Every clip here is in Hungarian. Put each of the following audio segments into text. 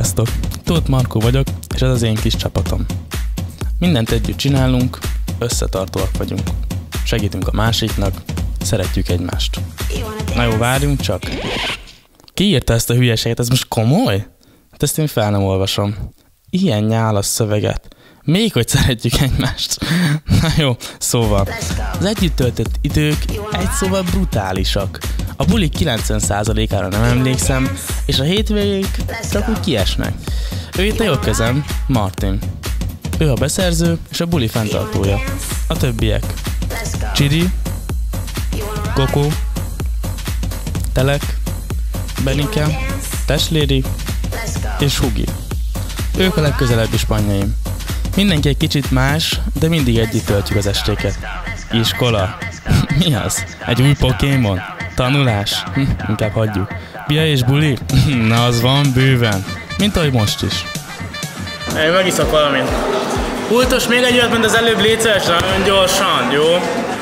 Sziasztok! Tóth Markó vagyok, és ez az én kis csapatom. Mindent együtt csinálunk, összetartóak vagyunk. Segítünk a másiknak, szeretjük egymást. Na jó, várjunk csak. Ki írta ezt a hülyeséget? Ez most komoly? Hát ezt én fel nem olvasom. Ilyen nyálas szöveget. Még hogy szeretjük egymást. Na jó, szóval. Az együtt töltött idők egy szóval brutálisak. A bulik 90%-ára nem emlékszem, és a hétvégék csak úgy kiesnek. Ő itt a jobb kezem, Martin. Ő a beszerző és a buli fenntartója. A többiek. Csiri, Kokó, Telek, Benike, Tesléri és Hugi. Ők a legközelebbi spanjaim. Mindenki egy kicsit más, de mindig együtt töltjük az estéket. Iskola? Mi az? Egy új Pokémon? Tanulás? Inkább hagyjuk. Pia és buli? Na, az van bőven. Mint ahogy most is. Én megiszok valamit. Pultos, még egy olyat, mint az előbb, légy szíves, nagyon gyorsan, jó?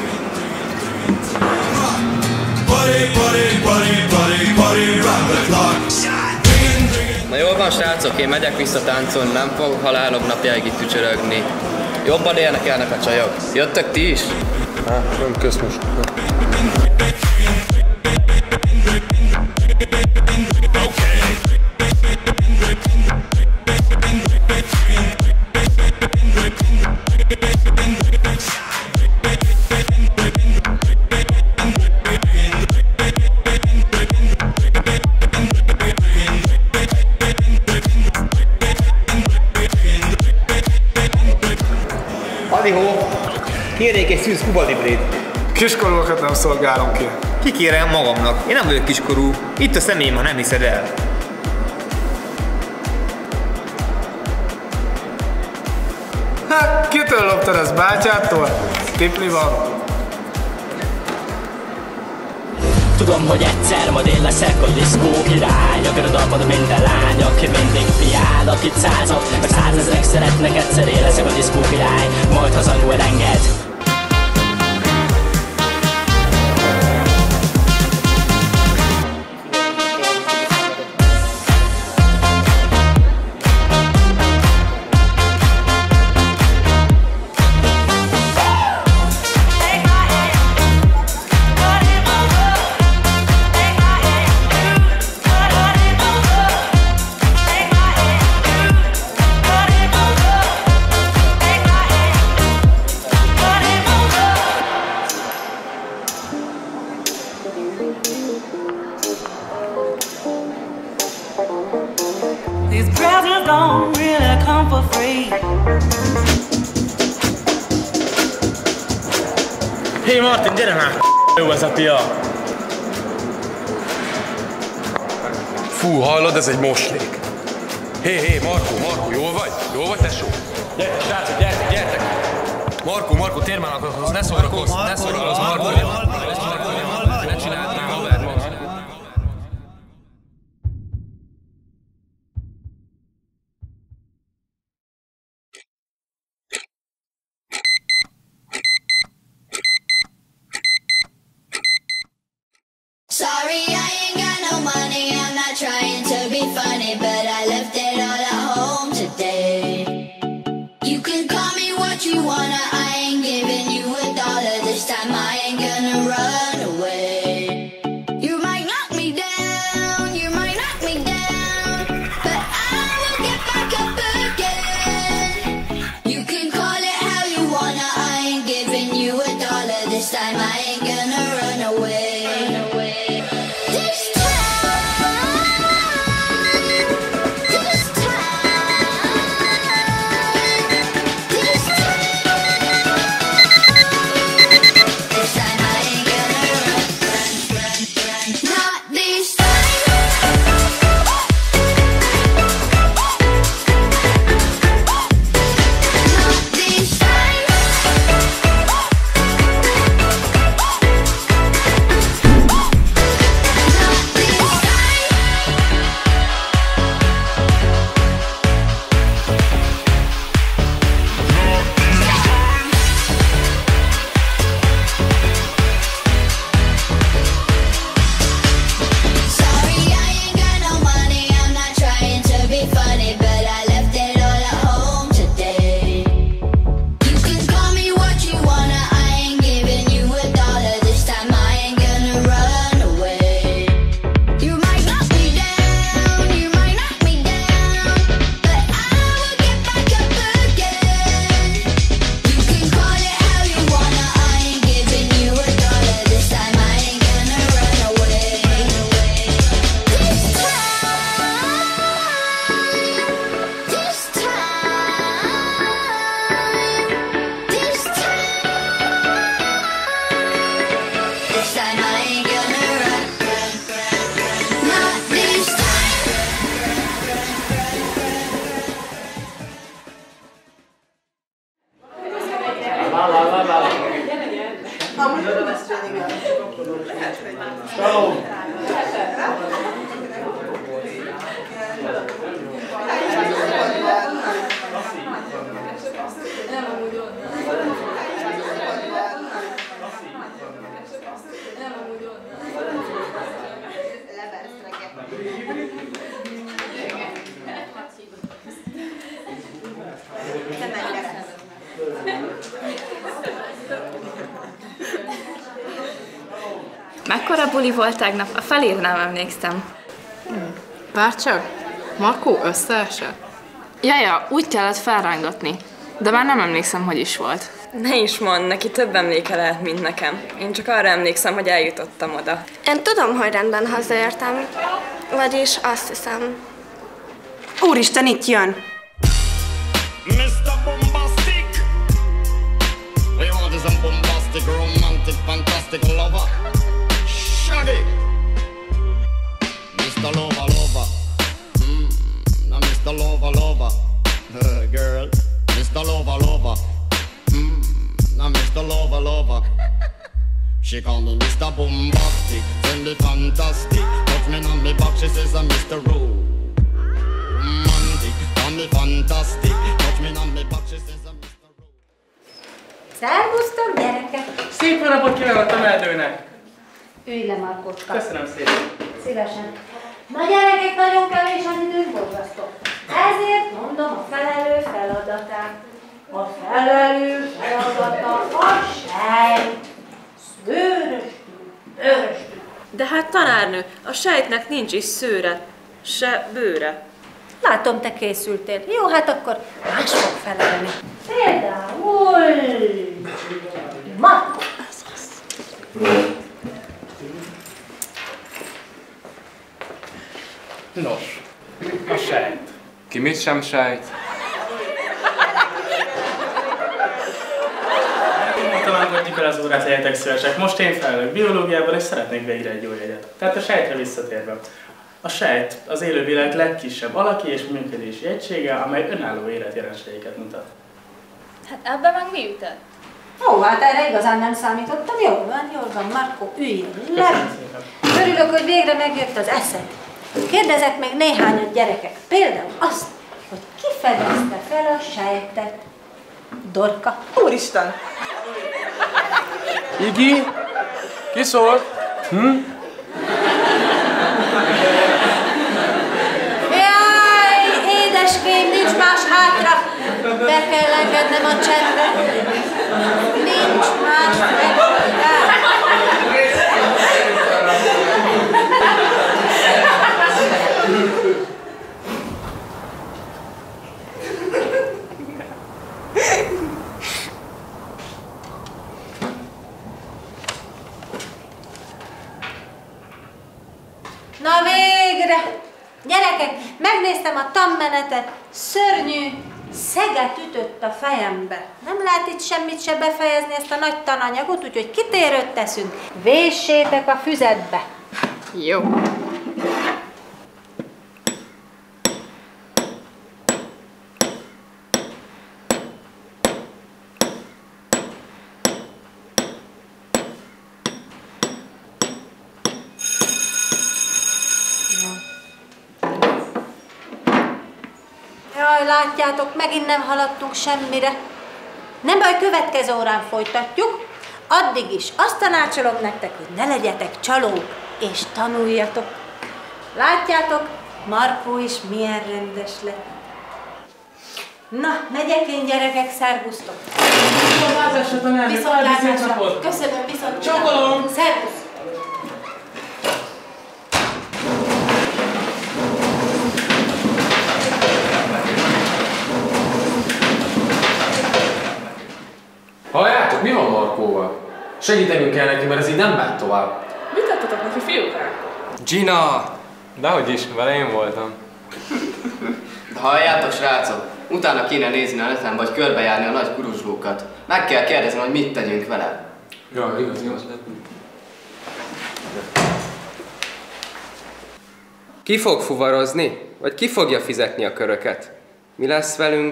Na jól van, srácok, én megyek vissza táncolni, nem fogok halálom napjáig itt tücsörögni. Jobban érdekelnek a csajok. Jöttök ti is? Hát, nem kösz most. Adihó, kérnék egy szűz kubadibrit. Kiskorúakat nem szolgálom ki. Kikérem magamnak, én nem vagyok kiskorú. Itt a személyem, ha nem hiszed el. Hát, kitől loptad ezt, bátyától? Tipli van. Tudom, hogy egyszer majd én leszek a diszkó király. A körödalmad minden lány, aki mindig piál, akit százak, meg százezrek szeretnek, egyszer én leszek a diszkó király. Majd hazanul enged. These presents don't really come for free. Hé Martin, gyere már! Jó ez a pia! Fú, hallod, ez egy moslék. Hé, Markó, jól vagy? Jól vagy, tesó? Gyertek, srácok, gyertek! Markó, térj már, ne szórakozz, Markó. Ne csináld már, haver, most. Sorry, I ain't got no money, I'm not trying to be funny, but I left it all at home today. You can call me what you wanna, I ain't giving you $1 this time, I ain't gonna Mekkora buli volt tegnap? A felére nem emlékszem. Várj csak, Markó összeesett? Ja, úgy kellett felrángatni. De már nem emlékszem, hogy is volt. Ne is mondd, neki több emléke lehet, mint nekem. Én csak arra emlékszem, hogy eljutottam oda. Én tudom, hogy rendben hazaértem. Vagyis azt hiszem. Úristen, itt jön! Mr. Bombastic! We want is a bombastic, romantic, fantastic lover. Shaggy! Mr. Lover, lover. Now Mr. Lover, lover. Girl. Mr. Lover, lover. Now Mr. Lover, lover. She call me Mr. Bombastic, send me fantastic. Touch me on me back, she says I'm Mr. Romantic. Call me fantastic, touch me on me back, she says I'm Mr. Szervusztok, gyerekek! Szép napot kívánok a meldőnek! Ülj le, Markoska! Köszönöm szépen! Szívesen! Na gyerekek, nagyon kevés az időnk, borzasztó. Ezért mondom a felelő feladatát. A felelő feladata a sejt. Szőröstű. De hát tanárnő, a sejtnek nincs is szőre, se bőre. Látom, te készültél. Jó, hát akkor más fog felelni. Például... Marko! Nos, a sejt. Ki mit sem sejt? Talán mondjuk el az órát, legyetek szívesek. Most én felelök biológiában, és szeretnék végre egy jó jegyet. Tehát a sejtre visszatérve. A sejt az élővilág legkisebb alaki és működési egysége, amely önálló életjelenségeket mutat. Hát ebben meg mi ütött? Ó, hát erre igazán nem számítottam. Jól van, Marko, üljön le. Örülök, hogy végre megjött az eszed. Kérdezek meg néhányat, gyerekek. Például azt, hogy ki fedezte fel a sejtet. Dorka. Úristen! Igi? Ki szól? Jaj, édeském, nincs más hátra. Be kell engednem a csendbe. Nincs más megoldás. Na végre! Gyerekek, megnéztem a tanmenetet, szörnyű, szeget ütött a fejembe. Nem lehet itt semmit se befejezni ezt a nagy tananyagot, úgyhogy kitérőt teszünk. Véssétek a füzetbe. Jó. Jaj, látjátok, megint nem haladtunk semmire. Nem baj, következő órán folytatjuk. Addig is azt tanácsolom nektek, hogy ne legyetek csalók, és tanuljatok. Látjátok, Markó is milyen rendes lett. Na, megyek én, gyerekek, szervusztok. Viszontlátásra. Köszönöm, viszontlátásra. Csokolom. Szervusz. Halljátok, mi van Markóval? Segítenünk kell neki, mert ez így nem megy tovább. Mit adtatok neki, fiúkák? Gina! Dehogy is, vele én voltam. Halljátok, srácok, utána kéne nézni a neten, vagy körbejárni a nagy kuruzslókat. Meg kell kérdezni, hogy mit tegyünk vele. Ja, igaz. Ki fog fuvarozni? Vagy ki fogja fizetni a köröket? Mi lesz velünk?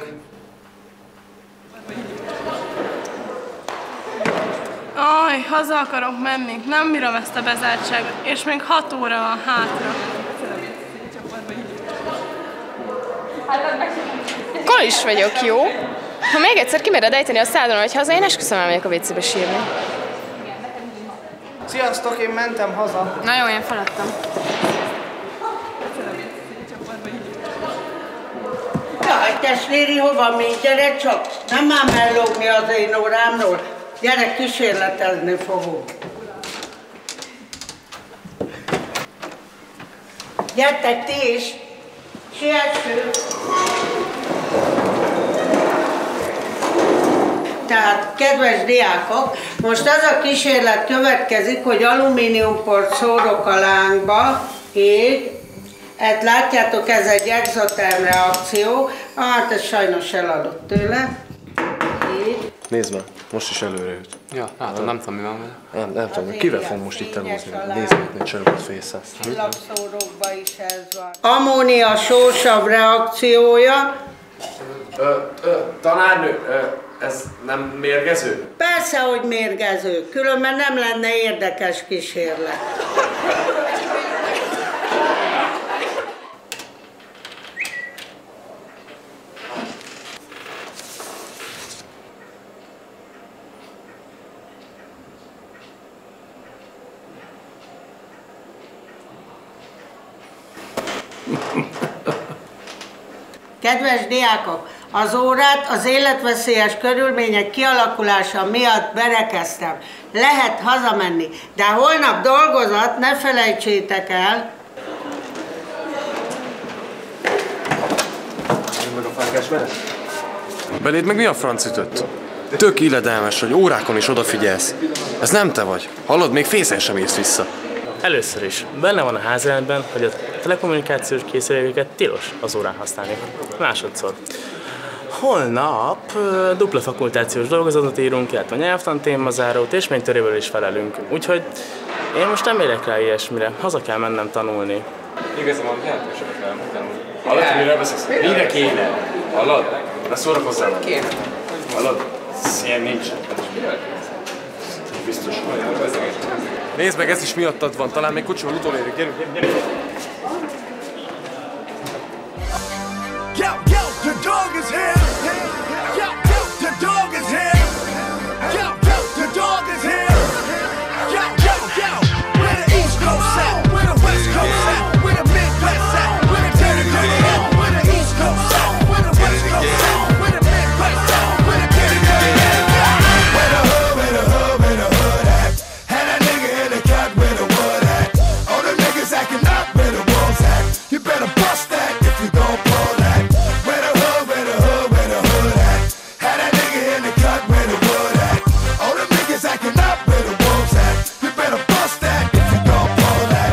Aj, haza akarok menni. Nem bírom ezt a bezártságot. És még 6 óra van hátra. Kolis vagyok, jó? Ha még egyszer kimered ejteni a szádon, hogy haza, én esküszöm, elmegyek a WC-be sírni. Sziasztok, én mentem haza. Na jó, én feladtam. Jaj, testvéri, hova még? Gyere csak! Nem már mellogni az én órámról. Gyere, kísérletezni fogunk. Gyertek ti is! Siessünk! Tehát, kedves diákok, most az a kísérlet következik, hogy alumíniumport szórok a lángba, így. Hát látjátok, ez egy exoterm reakció. Hát ez sajnos eladott tőle. Így. Nézd meg, most is előre jött. Ja, látom, nem tudom, mi van vele. Nem tudom, kivel fogom most itt elhozni? Nézd meg, hogy csörögött fészhez. Csillagszórókban is ez van. Ammónia sósav reakciója. Tanárnő, ez nem mérgező? Persze, hogy mérgező, különben nem lenne érdekes kísérlet. Kedves diákok, az órát az életveszélyes körülmények kialakulása miatt berekeztem. Lehet hazamenni, de holnap dolgozat ne felejtsétek el. Meg a fákás menet? Beléd meg mi a franc ütött? Tök illedelmes, hogy órákon is odafigyelsz. Ez nem te vagy. Hallod, még fészen sem érsz vissza. Először is, benne van a házrenetben, hogy a telekommunikációs készülékeket tilos az órán használni. Másodszor. Holnap dupla fakultációs dolgozatot írunk, illetve nyelvtan témazárót, és még töréről is felelünk. Úgyhogy én most nem érek rá ilyesmire, haza kell mennem tanulni. Igazán van, jelentősebb kell tanulni. Hallod, hogy miről beszélsz? Mire kéne? Hallod? Ne szórakozzál meg. Kéne. Hallod? Ilyen nincs. Biztos. Nézd meg, ez is miattad van, talán még kocsival utolérjük. Gyerünk, gyerünk. The dog is here. The dog is here. The dog is here. Where the East Coast at? Where the West Coast at? Where the Midwest at? Where the dirty at? Where the East Coast at? Where the West Coast at? Where the Midwest at? Where the dirty at? Where the hood at? Had that nigga in the cut where the wood at? All the niggas acting up where the wolves at? You better bust that if you don't pull that. Where the hood at? Had that nigga in the cut where the wood at? All the niggas acting up where the wolves at? You better bust that if you don't pull that.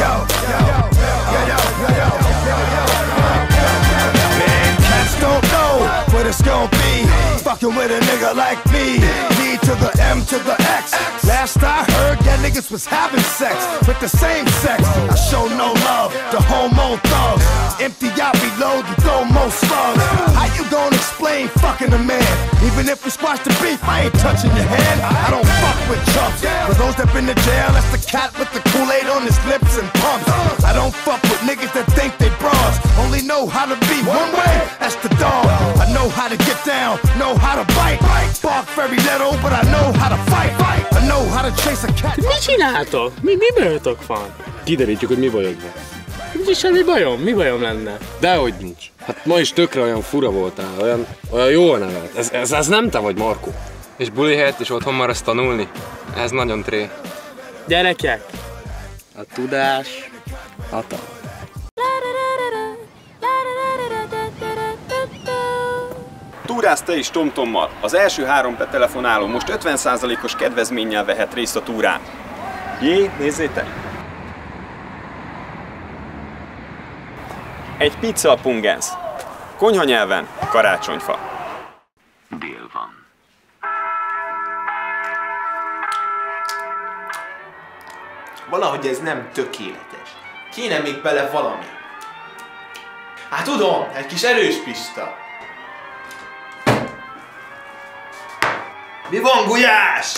Man, cats don't know what it's gonna be. Fucking with a nigga like me. D to the M to the X. Last I heard, yeah, niggas was having sex with the same sex. I show no love to homo thugs. Empty out, reload, and throw more slugs. How you gonna explain fucking a man? Even if we squash the beef, I ain't touching your hand. I don't fuck with chumps. For those that been to jail, that's the cat with the Kool-Aid on his lips and pumps. I don't fuck with niggas that think they bras. Only know how to be one way, that's the dog. I know how to get down, know how to bite. Bark very little, but I know how to fight. I know how to chase a cat. Mit csináltok? Mi bajotok van? Kiderítjük, hogy mi bajod van. Nincs semmi bajom, mi bajom lenne? Dehogy nincs. Hát ma is tökre olyan fura voltál, olyan jól nevelt. Ez nem te vagy, Markó. És buli helyett is otthon maradsz tanulni? Ez nagyon tré. Gyerekek! A tudás hatalmas. Túrász te is TomTommal. Az első 3 betelefonáló most 50%-os kedvezménnyel vehet részt a túrán. Jé, nézzétek! Egy pizza a pungensz. Konyhanyelven karácsonyfa. Dél van. Valahogy ez nem tökéletes. Kéne még bele valami. Hát tudom, egy kis erős Pista. Mi van, Gulyás?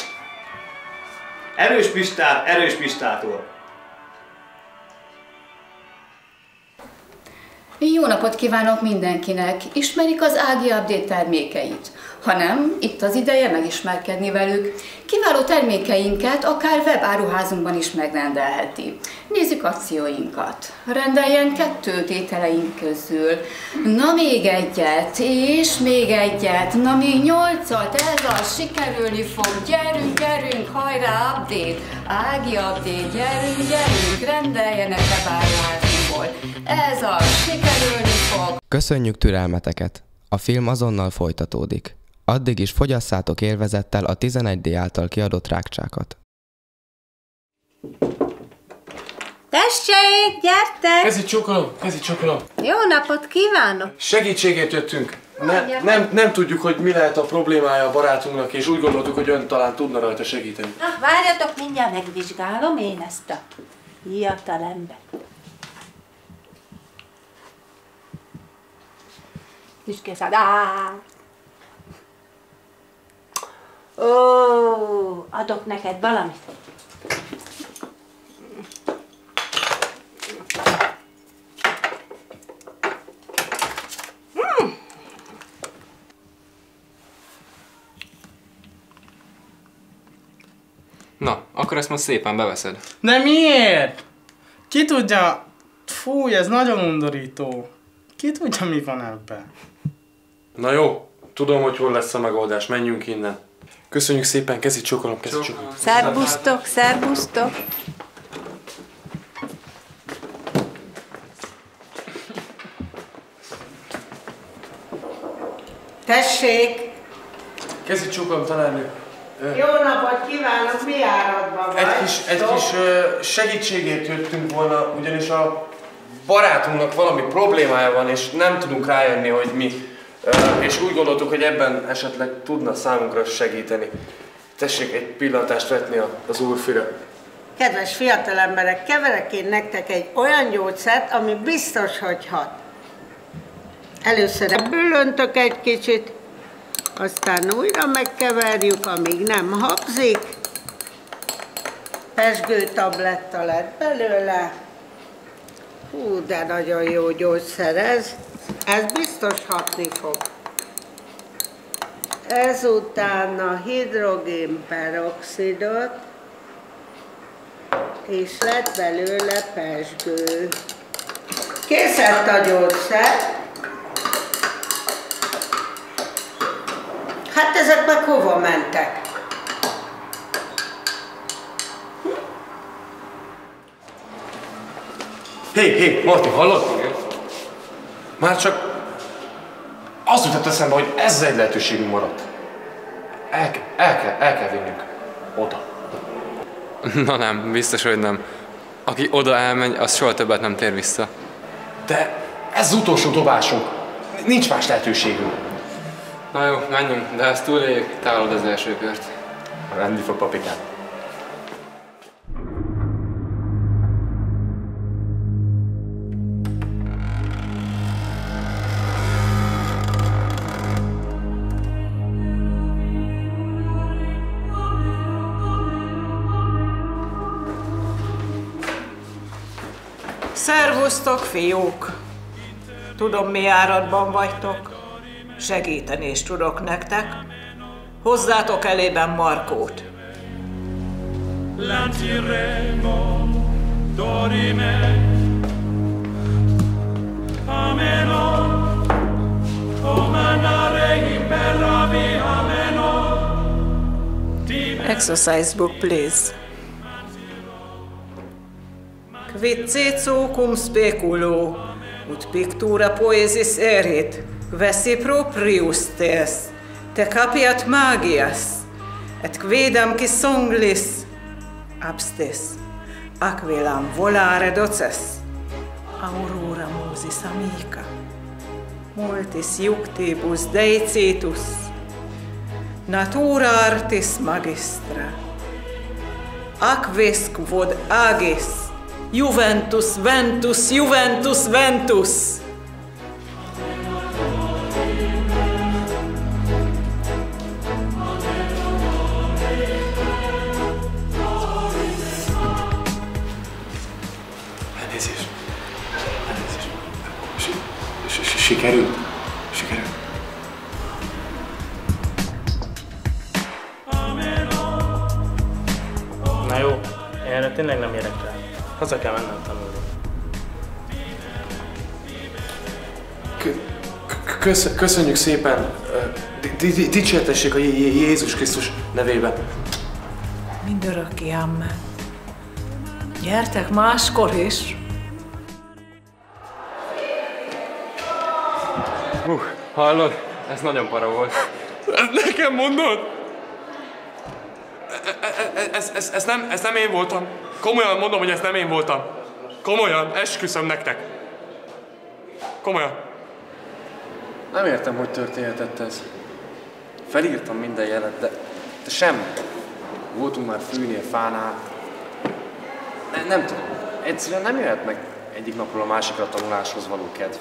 Erős Pistától. Jó napot kívánok mindenkinek! Ismerik az Ági Update termékeit? Ha nem, itt az ideje megismerkedni velük. Kiváló termékeinket akár webáruházunkban is megrendelheti. Nézzük akcióinkat. Rendeljen 2 ételeink közül. Na még egyet, és még egyet. Na még 8-at, ez az, sikerülni fog. Gyerünk, gyerünk, hajrá, Update! Ági Update, gyerünk, gyerünk, rendeljenek webáruházunkból. Ez az, sikerülni fog. Köszönjük türelmeteket! A film azonnal folytatódik. Addig is fogyasszátok élvezettel a 11D által kiadott rákcsákat. Tessék, gyertek! Kezi csokolom, kezi csokolom. Jó napot kívánok! Segítségért jöttünk. Nem tudjuk, hogy mi lehet a problémája a barátunknak, és úgy gondoltuk, hogy ön talán tudna rajta segíteni. Na, várjatok, mindjárt megvizsgálom én ezt a fiatalember. Tüskészád. Ó, adok neked valamit. Na, akkor ezt most szépen beveszed. De miért? Ki tudja... Fúj, ez nagyon undorító. Ki tudja, mi van ebben? Na jó, tudom, hogy hol lesz a megoldás, menjünk innen. Köszönjük szépen, kezi csokolom, kezi csokolom. Szerbusztok, szerbusztok. Tessék! Kezi csokolom, tanárnő. Jó napot kívánok, mi áradban vagy? Egy kis segítségért jöttünk volna, ugyanis a barátunknak valami problémája van, és nem tudunk rájönni, hogy mi. És úgy gondoltuk, hogy ebben esetleg tudna számunkra segíteni. Tessék egy pillantást vetni az úrfira. Kedves fiatalemberek, keverek én nektek egy olyan gyógyszert, ami biztos, hogy hat. Először ebből öntök egy kicsit, aztán újra megkeverjük, amíg nem habzik. Pezsgő tabletta lett belőle. Hú, de nagyon jó gyógyszer ez. Ez biztos hatni fog. Ezután a hidrogénperoxidot, és lett belőle pezsgő. Kész lett a gyógyszer. Hát ezek meg hova mentek? Hé, Marti, hallod? Már csak az jutott eszembe, hogy ez egy lehetőségünk maradt. El kell vinnünk oda. Na nem, biztos, hogy nem. Aki oda elmegy, az soha többet nem tér vissza. De ez az utolsó dobásunk. Nincs más lehetőségünk. Na jó, menjünk, de ez túl rég, távol az első kört. Rendi fog, papikám. Szervusztok, fiúk! Tudom, mi áradban vagytok. Segíteni is tudok nektek. Hozzátok elében Markót. Exercise book, please. Quid ceco cum speculo, ut pictura poesis erit, vessi proprius tes, te capiat magias, et quidam qui songlis, abstes, aquelam volare doces, aurora musis amica, multis iuctibus deicitus, natura artis magistra, aquis quod agis, Juventus, Ventus, Juventus, Ventus! Elnézést. Sikerült. Sikerült. Na jó, erre tényleg nem érek rá. Haza kell mennem tanulni. Köszönjük szépen. Dicsértessék a Jézus Krisztus nevében. Mindörökké, amen. Gyertek máskor is. Hallod? Ez nagyon para volt. Nekem mondod? Ez nem én voltam. Komolyan mondom, hogy ez nem én voltam. Komolyan, esküszöm nektek. Komolyan. Nem értem, hogy történhetett ez. Felírtam minden jelet, de sem. Voltunk már fűnél, fánál. Nem tudom. Egyszerűen nem jöhet meg egyik napról a másikra a tanuláshoz való kedv.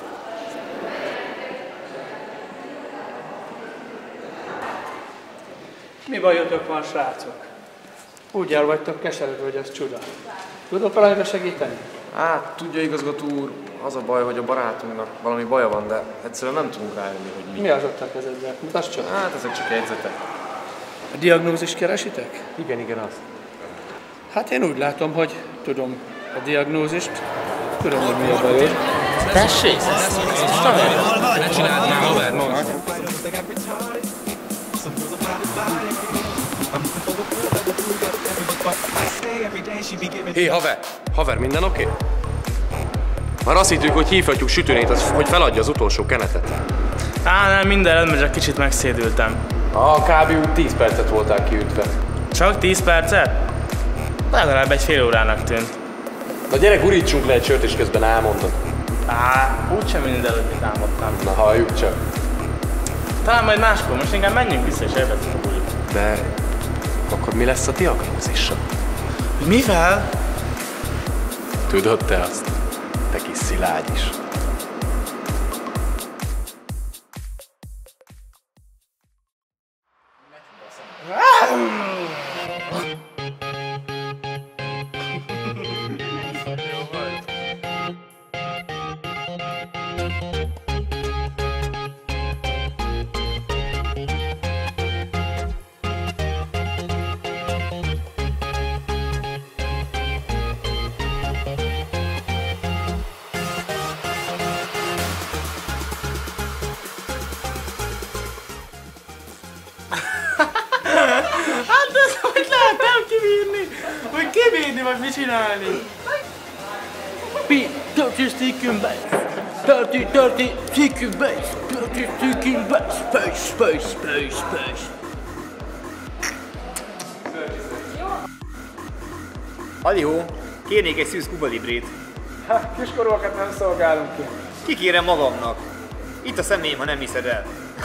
Mi bajotok van, srácok? Úgy el vagytok keseredve, hogy ez csuda. Tudok valamiben segíteni? Hát, tudja, igazgató úr, az a baj, hogy a barátunknak valami baja van, de egyszerűen nem tudunk rájönni, hogy mi. Mi az ott a kezedben? Mutasd csak. Hát, ezek csak jegyzetek. A diagnózist keresitek? Igen, azt. Hát én úgy látom, hogy tudom a diagnózist, tudom, hogy mi a bajod. Tessék! Ne csináld már, haver, maga! Hé, haver, minden oké? Már azt hittük, hogy hívhatjuk sütőnét, hogy feladja az utolsó kenetet. Nem, minden rendben, csak kicsit megszédültem. Kb. úgy 10 percet voltál kiütve. Csak 10 percet? Legalább egy fél órának tűnt. Na gyere, gurítsunk le egy sört, és közben elmondod. Úgysem minden előtt mit álmodtam. Na, halljuk csak. Talán majd máskor, most inkább menjünk vissza és elveszünk a bulit. De akkor mi lesz a diagnózissal? Mivel? Tudod te azt? Te kis Szilágy is. Hát ez hogy lehet nem kibírni? Vagy kibírni, vagy mit csinálni? Dirty sticking base. Dirty sticking base. Dirty sticking base. Space. Halihó, kérnék egy szűz Cuba Librét. Kiskorúakat nem szolgálunk ki. Kikérem magamnak. Itt a személyem, ha nem hiszed el.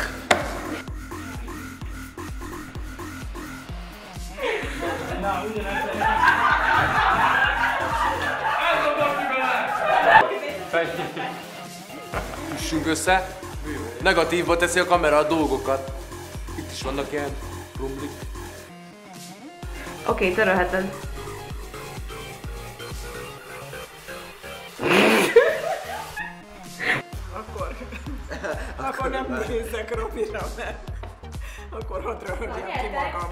Üssünk össze. Negatívba teszi a kamera a dolgokat. Itt is vannak ilyen rumblik. Oké, törölheted. Akkor nem nézzek Robira, mert akkor hadd röhögjön ki magam.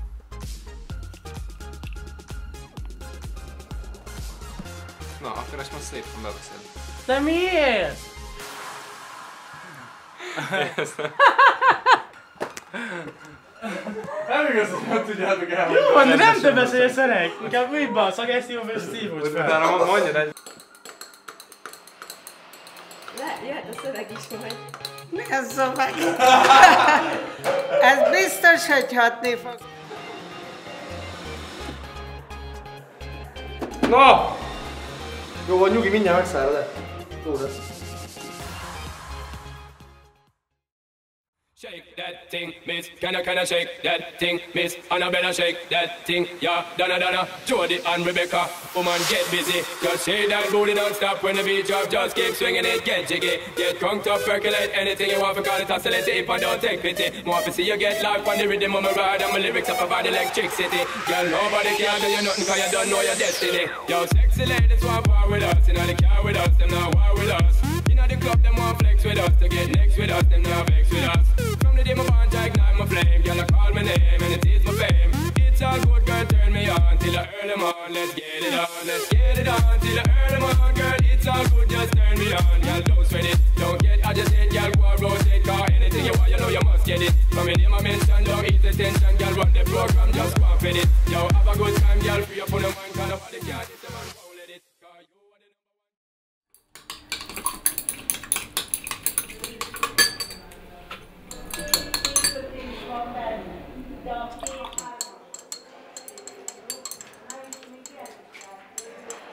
Na, akkor ezt most szépen beveszed. De miért? Nem igaz, hogy nem tudjátok el. Jó van, de nem te beszélsz, Szereg. Inkább ülj be a szagesztívom és szívódj fel. Utána mondjad egy... Jöhet a szöveg is majd. Mi a szöveg? Ez biztos, hogy hatni fog. Na! Jó van, nyugi, mindjárt megszáll le. Jó lesz. Shake that thing, miss. Can I shake that thing, miss? Annabella shake that thing, yeah. Donna, Jody and Rebecca. Woman, get busy. Just shake that booty, don't stop when the beat drop. Just keep swinging it, get jiggy. Get crunked up, percolate anything you want to call it oscillate. If I don't take pity, more to see you get life on the rhythm of my ride. And my lyrics up about electricity. Girl, nobody can do you nothing cause you don't know your destiny. Yo, sexy ladies want war with us. You know they care with us, them not war with us. at the club, them want flex with us. To get next with us, them now vex with us. From the day my bond, I ignite my flame. Girl, I call my name and it is my fame. It's all good, girl, turn me on till I earn them on. Let's get it on, let's get it on till I earn them on. Girl, it's all good, just turn me on. Girl, don't sweat it, don't get agitated. Girl, go and rotate, cause anything you want, you know you must get it. From your name I mention, don't ease the tension. Girl, run the program, just go and fit it. Yo, have a good time, girl, free up on the mind. Cause nobody can't hit the man, won't let it. Cause you are the number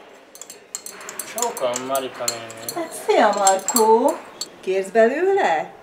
Sokan, Marika néni. Hát szia, Markó! Kérsz belőle?